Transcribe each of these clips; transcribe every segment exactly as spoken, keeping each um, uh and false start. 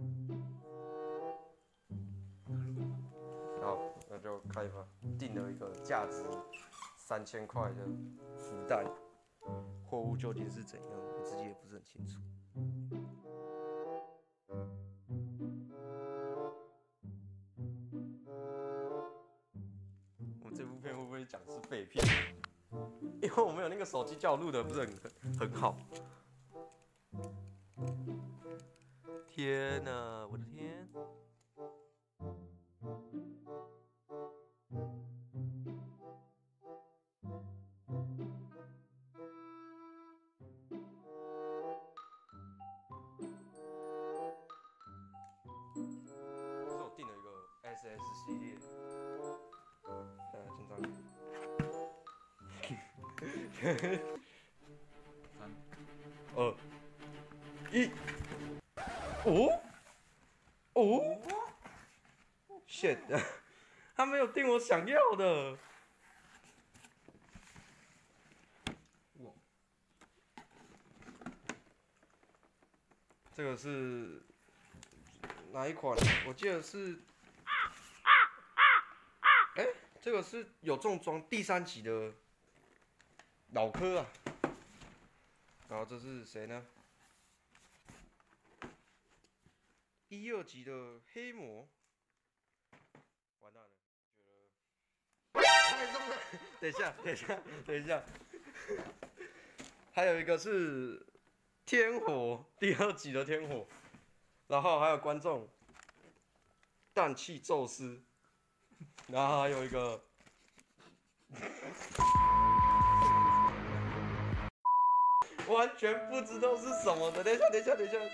好，那就开吧。订了一个价值三千块的福袋，货物究竟是怎样，我自己也不是很清楚。我这部片会不会讲是废片？因为我们有那个手机叫我录的不是很很好。天哪，我的天！这是我订了一个 S S 系列的，呃，紧张。三、二、一，哦哦 ，shit， 他没有订我想要的。哇，这个是哪一款？我记得是，哎、欸，这个是有重装第三集的老科啊。然后这是谁呢？一二级的黑魔，完蛋了，觉得太重了。等一下，等一下，等一下，还有一个是天火，第二集的天火，然后还有观众氮气宙斯，然后还有一个。完全不知道是什么的，等一下，等一下，等一下。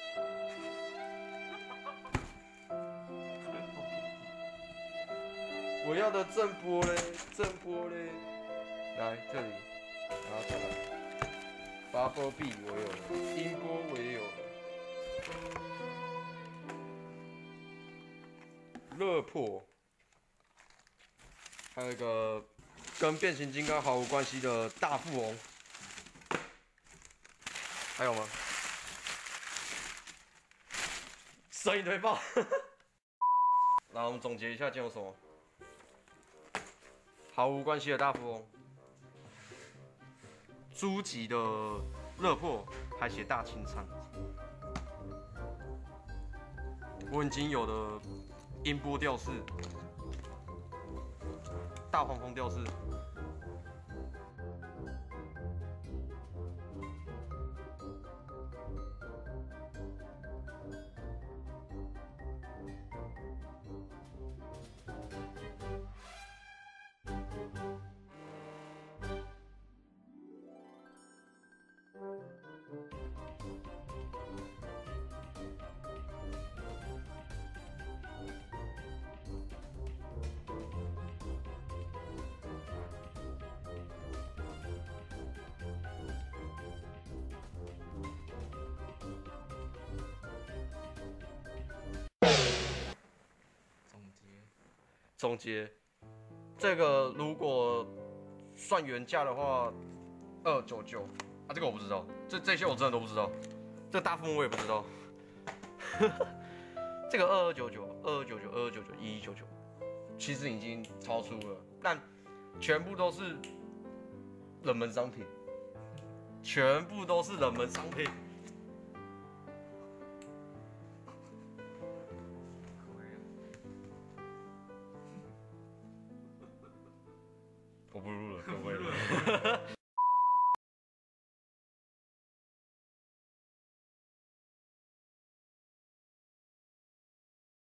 我要的正波嘞，正波嘞，来这里，然后再来，发波币我有了，音波我也有了，热破，还有一个跟变形金刚毫无关系的大富翁。还有吗？声音推爆。然后我们总结一下，今天有什么？毫无关系的大富翁，初级的热破，还写大清仓，我已经有的音波调式，大黄蜂调式。总结，这个如果算原价的话，二九九啊，这个我不知道，这这些我真的都不知道，这个大富翁我也不知道，这个二二九九、二二九九、二二九九、一一九九，其实已经超出了，但全部都是冷门商品，全部都是冷门商品。我不录了，各位。